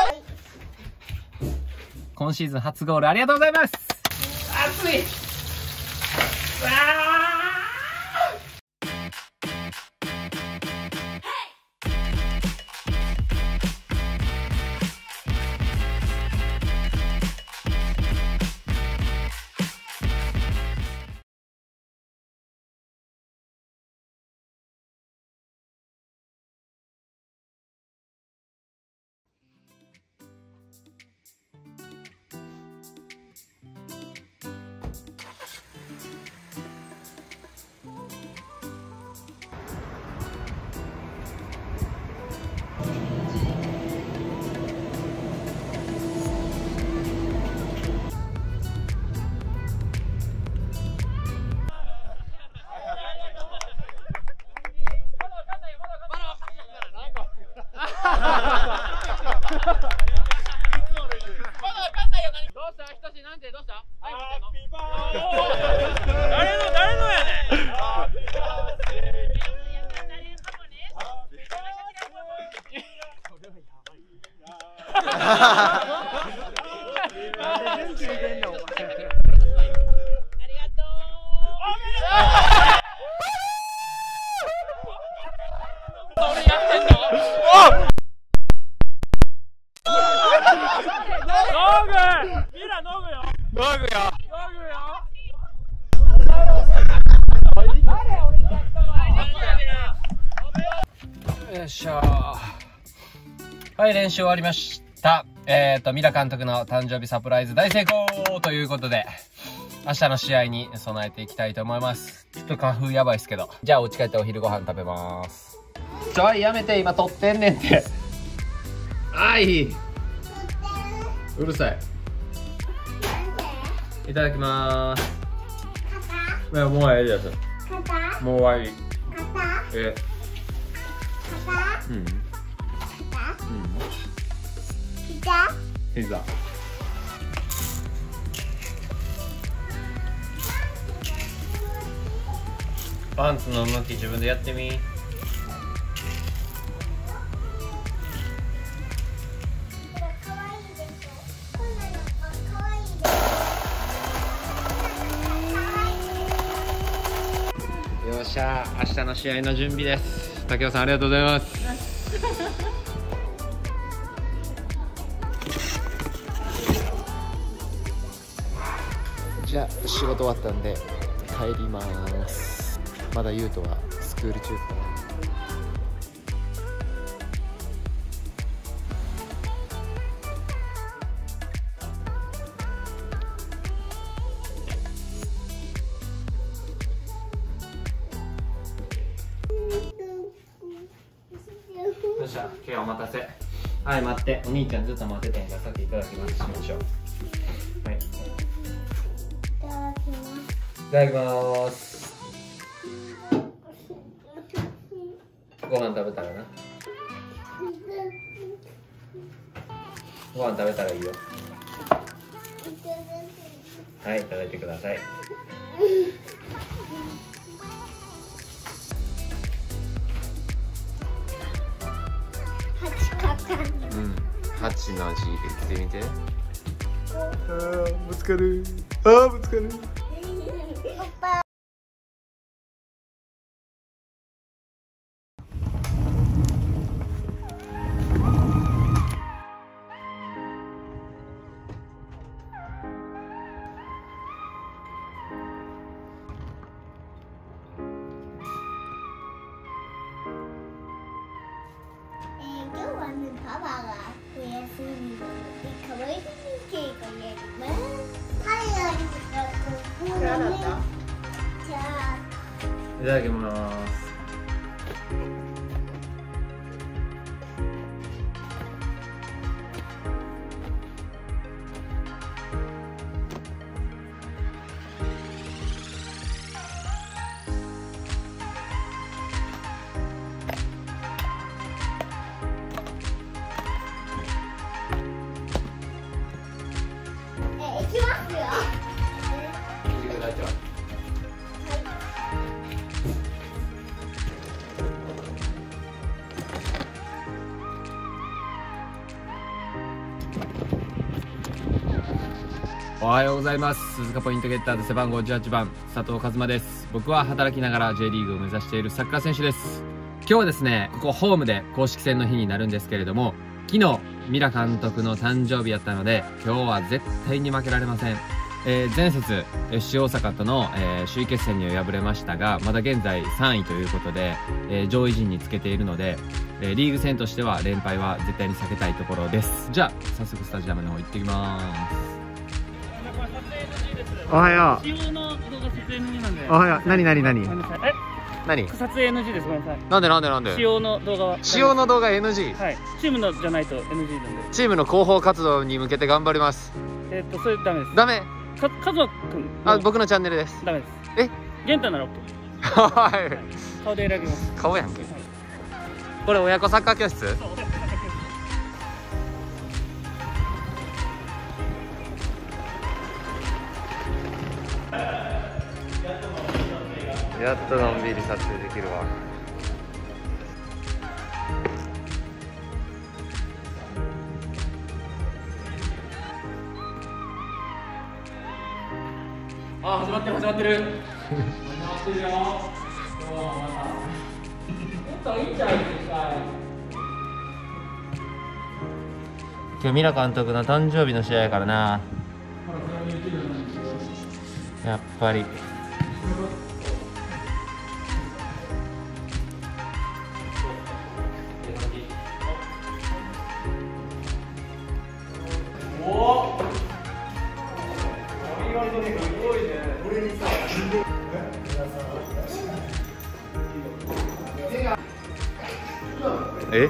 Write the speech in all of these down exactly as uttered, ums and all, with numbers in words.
今シーズン初ゴールありがとうございます。熱い。わー。よいしょ。はい、練習終わりました。えっと、ミラ監督の誕生日サプライズ大成功ということで、明日の試合に備えていきたいと思います。ちょっと花粉やばいっすけど。じゃあ、お家帰ってお昼ご飯食べます。ちょい、やめて、今撮ってんねんって。はい。うるさい。いただきまーす。いや、もうええです。もう終わり。え。うん。うん。ピザ。ピザ。パンツの向き自分でやってみ。よっしゃ、明日の試合の準備です。竹雄さんありがとうございます。じゃあ仕事終わったんで帰ります。まだ優斗はスクール中かな。よっしゃ、今日はお待たせ。はい、待って、お兄ちゃんずっと待っててんから先いただきますしましょう。はい、いただきます。ご飯食べたらな。ご飯食べたらいいよ。はい、食べてください。うん、ハチの字言ってみて。あー、ぶつかる。あー、ぶつかる。 パパがお休みで可愛いケーキをやります。はい、ありがとう。じゃあ、 いただきます。 おはようございます。鈴鹿ポイントゲッターズ背番号じゅうはちばん佐藤和真です。僕は働きながら J リーグを目指しているサッカー選手です。今日はですね、ここホームで公式戦の日になるんですけれども、昨日ミラ監督の誕生日やったので、今日は絶対に負けられません。えー、前節 エフシー 大阪との、えー、首位決戦には敗れましたが、まだ現在さんいということで、えー、上位陣につけているので、えー、リーグ戦としては連敗は絶対に避けたいところです。じゃあ早速スタジアムの方行ってきます。 おはよう。 使用の動画撮影 エヌジー なんで。 おはよう。なになになに。 ごめんなさい。え？ 何？ 撮影 エヌジー です。ごめんなさい。 なんでなんでなんで。 使用の動画は。 使用の動画 エヌジー。 はい。チームのじゃないと エヌジー なんで。 チームの広報活動に向けて頑張ります。 えっとそれダメです。 ダメ。 かカズマ君。 あ、僕のチャンネルです。 ダメです。 え？ 玄太なら OK。 はい。 顔で選びます。 顔やんけ。これ親子サッカー教室？やっとのんびり撮影できるわ。 あ、始まってる始まってる始まってるよ。今日はまたもっといいんじゃないですか。 今日ミラ監督の誕生日の試合やからな。やっぱりえ？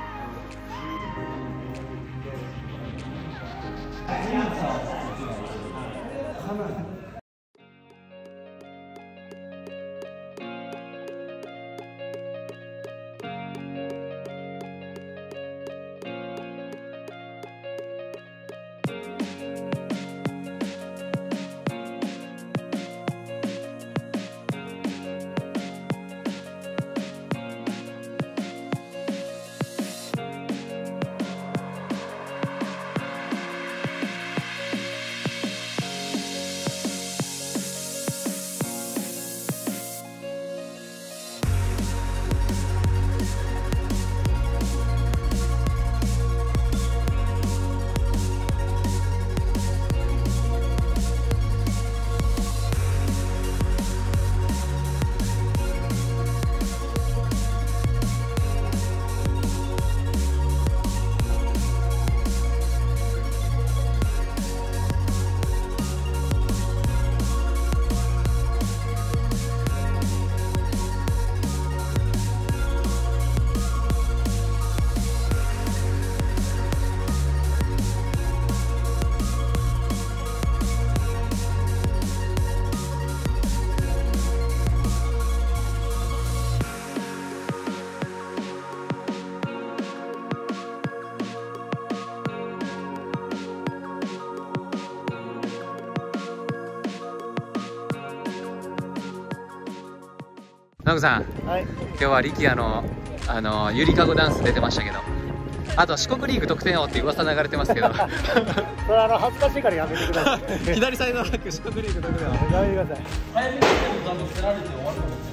ノグさん、はい、今日は力也のあのゆりかごダンス出てましたけど、あと四国リーグ得点王っていう噂流れてますけどそれあの恥ずかしいからやめてください左サイドバック四国リーグ得点王やめてください。 早めにちゃんと捨てられて終わるかもし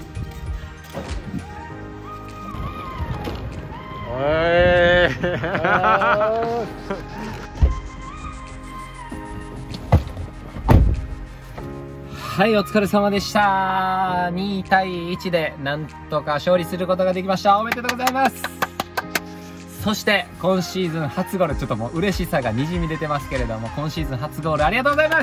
れない。 おいはい、お疲れ様でした。にたいいちでなんとか勝利することができました。おめでとうございます。そして今シーズン初ゴール、ちょっともう嬉しさがにじみ出てますけれども、今シーズン初ゴールありがとうございます。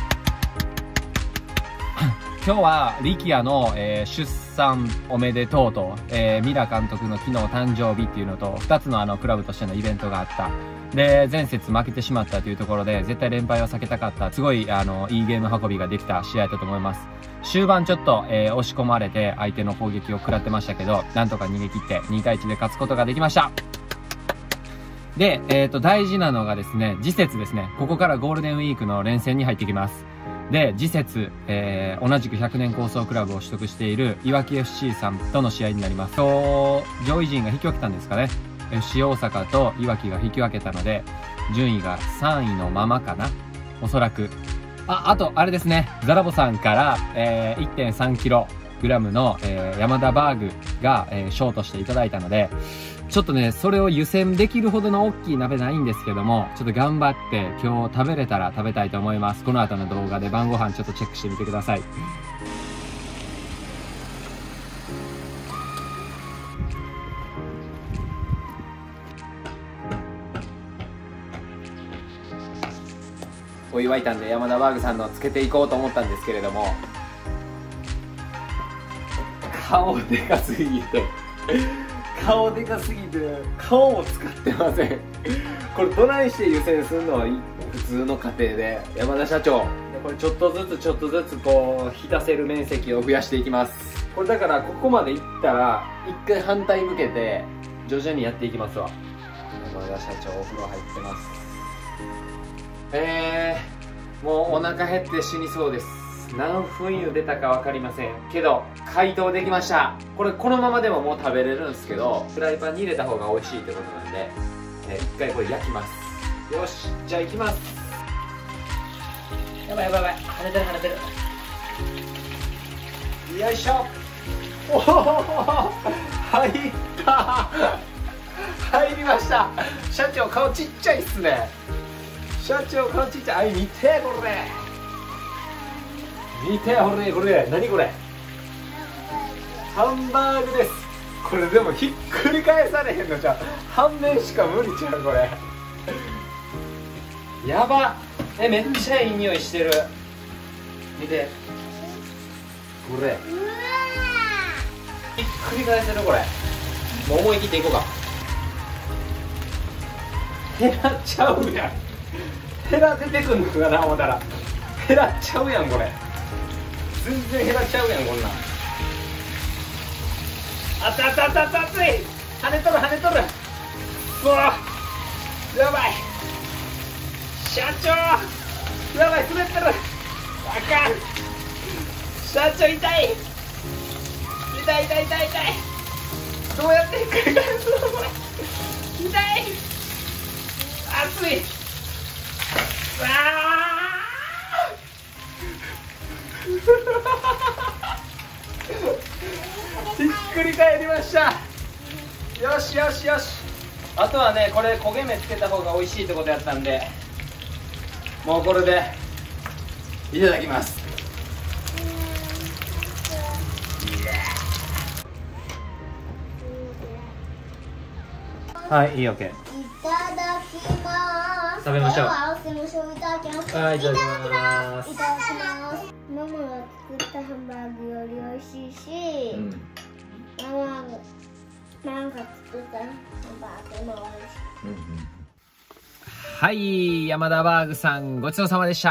今日は力也の、えー、出産おめでとうと、えー、ミラ監督の昨日誕生日っていうのとふたつのあのクラブとしてのイベントがあった。で、前節負けてしまったというところで絶対連敗を避けたかった、すごいあのいいゲーム運びができた試合だったと思います。終盤ちょっと、えー、押し込まれて相手の攻撃を食らってましたけど、なんとか逃げ切ってにたいいちで勝つことができました。で、えっと大事なのがですね、次節ですね。ここからゴールデンウィークの連戦に入ってきます。で、次節、えー、同じくひゃくねん構想クラブを取得しているいわき エフシー さんとの試合になります。今日上位陣が引き分けたんですかね。エフシー 大阪といわきが引き分けたので、 順位がさんいのままかな、おそらく。あ、あと、あれですね。ザラボさんから、えー、いってんさんキログラム の、えー、山田バーグが、えー、ショートしていただいたので、ちょっとね、それを湯煎できるほどの大きい鍋ないんですけども、ちょっと頑張って今日食べれたら食べたいと思います。この後の動画で晩ご飯ちょっとチェックしてみてください。お湯沸いたんで山田バーグさんのつけていこうと思ったんですけれども、顔でかすぎて顔でかすぎて顔も使ってませんこれどないして湯煎するのは普通の家庭で、山田社長これちょっとずつちょっとずつこう浸せる面積を増やしていきます。これだからここまでいったら一回反対向けて徐々にやっていきますわ。山田社長お風呂入ってます。えー、もうお腹減って死にそうです。何分茹でたか分かりませんけど解凍できました。これこのままでももう食べれるんですけど、フライパンに入れた方が美味しいってことなんで、えー、一回これ焼きます。よし、じゃあいきます。やばいやばいやばい、跳ねてる跳ねてる。よいしょ。おお入った入りました。社長顔ちっちゃいっすね。社長顔ちっちゃい。あい見てこれ見てこれこれ何これ、ハンバーグです。これでもひっくり返されへんのじゃん、半面しか無理ちゃうこれやばえ、めっちゃいい匂いしてる。見てこれひっくり返せるこれ。もう思い切っていこうか。減らっちゃうやん、減ら出てくんのかな思ったら減らっちゃうやんこれ。全然減らっちゃうやんこんなん。あったあったあったあった熱い、跳ねとる跳ねとる。うわやばい社長やばい滑ってる。あかん社長痛い痛い痛い痛い痛い。どうやってひっくり返すのこれ。痛い熱い。あひっくり返りました。よしよしよし。あとはねこれ焦げ目つけた方が美味しいってことやったんで、もうこれでいただきます。はい、いいオッケー。 いただきます。 食べましょう。 はい、いただきます。 はい、いただきます。 いただきます。ママが作ったハンバーグより美味しいし、うん、ママがママが作ったハンバーグも美味しい。うんうん、 はい、山田バーグさんごちそうさまでした。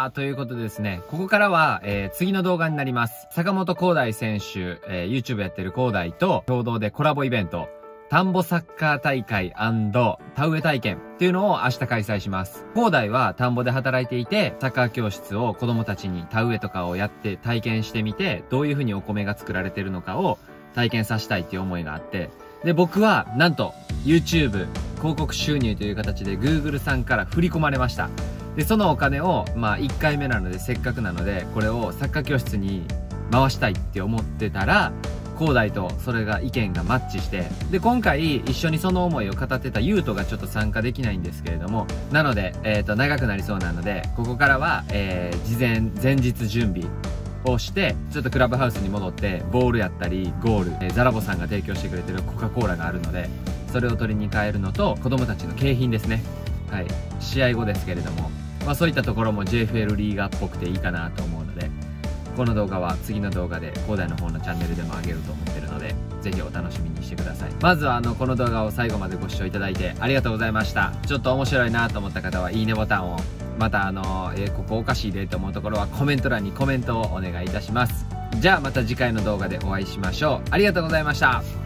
ということでですね、ここからは、えー、次の動画になります。坂本光大選手、えー、YouTube やってる光大と共同でコラボイベント、田んぼサッカー大会&田植え体験っていうのを明日開催します。光大は田んぼで働いていて、サッカー教室を子供たちに田植えとかをやって体験してみて、どういう風にお米が作られてるのかを体験させたいっていう思いがあって、で、僕はなんと YouTube 広告収入という形で Google さんから振り込まれました。で、そのお金を、まあいっかいめなのでせっかくなので、これをサッカー教室に回したいって思ってたら、光大とそれが意見がマッチして、で今回一緒にその思いを語ってた優斗がちょっと参加できないんですけれども、なので、えー、と長くなりそうなので、ここからは、えー、事前前日準備をしてちょっとクラブハウスに戻ってボールやったりゴール、えー、ザラボさんが提供してくれてるコカ・コーラがあるので、それを取りに帰るのと子供たちの景品ですね。はい、試合後ですけれども、まあ、そういったところも ジェイエフエル リーガーっぽくていいかなと思うので、この動画は次の動画で光大の方のチャンネルでも上げると思ってるので、ぜひお楽しみにしてください。まずはあのこの動画を最後までご視聴いただいてありがとうございました。ちょっと面白いなと思った方はいいねボタンを、またあの、えー、ここおかしいでと思うところはコメント欄にコメントをお願いいたします。じゃあまた次回の動画でお会いしましょう。ありがとうございました。